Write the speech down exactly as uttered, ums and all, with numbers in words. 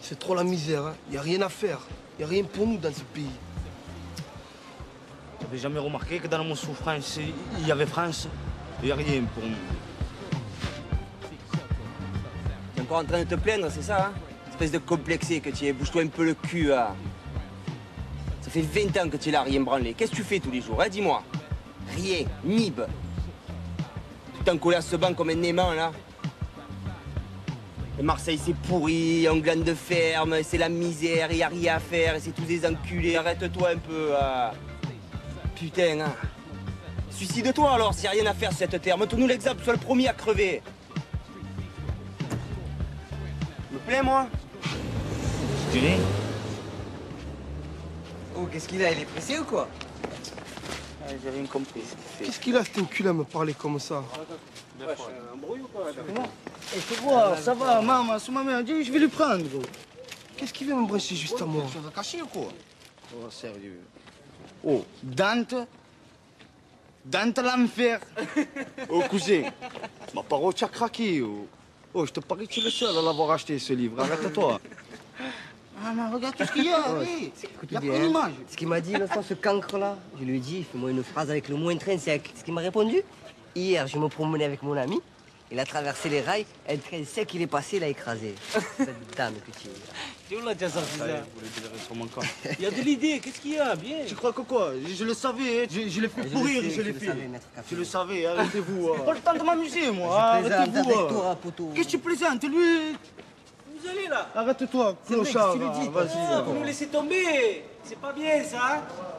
C'est trop la misère, hein. Y a rien à faire. Y a rien pour nous dans ce pays. J'avais jamais remarqué que dans mon souffrance, il y avait France. Il n'y a rien pour nous. T'es encore en train de te plaindre, c'est ça, hein? Espèce de complexé que tu es. Bouge-toi un peu le cul, hein. Ça fait vingt ans que tu es là, rien branlé. Qu'est-ce que tu fais tous les jours, hein? Dis-moi. Rien. Nib. Tu t'es collé à ce banc comme un aimant, là. Et Marseille, c'est pourri, en glande de ferme, c'est la misère, il n'y a rien à faire, et c'est tous des enculés. Arrête-toi un peu, hein. Putain, hein. Suicide-toi alors, s'il n'y a rien à faire sur cette terre. Montre-nous l'exemple, sois le premier à crever. Me plaît, moi? Tu dis? Oh, qu'est-ce qu'il a? Il est pressé ou quoi? Ah, j'ai rien compris. Qu'est-ce qu'il a, cet enculé, à me parler comme ça? Ouais, un bruit ou quoi? Et tu vois, ça va, maman, sous ma main, dis, je vais le prendre, gros. Qu'est-ce qu'il vient me brancher juste à moi? Tu vas cacher ou quoi? Oh, sérieux. Oh, Dante. Dante l'enfer. Oh, cousin, ma parole, tu as craqué. Oh, oh je te parie que tu es le seul à l'avoir acheté, ce livre. Arrête-toi. Ah, mais regarde tout ce qu'il y a, oui. Il y a pas d'image. Ce qu'il m'a dit l'autre fois, ce cancre-là, je lui ai dit, fais-moi une phrase avec le mot intrinsèque. Ce qu'il m'a répondu, hier, je me promenais avec mon ami, il a traversé les rails, intrinsèque, il est passé, il a écrasé. Cette dame que tu es. Tu où là, tu as sorti ça? Sur mon corps. Il y a de l'idée, qu'est-ce qu'il y a? Bien. Tu crois que quoi? Je, je le savais, hein. je, je l'ai fait Je pourrir, le sais, je l'ai le fait. savais, maître Café. Tu le savais, arrêtez-vous. Hein. Pas le temps de m'amuser, moi. Je plaisante Arrêtez-vous. avec hein. toi, poteau. Qu'est-ce que tu plaisantes, lui? Vous allez là? Arrête-toi, C'est vrai, clochard. qu'est-ce que tu lui dis, Vas-y. Ah, vous nous laissez tomber. C'est pas bien ça. Hein.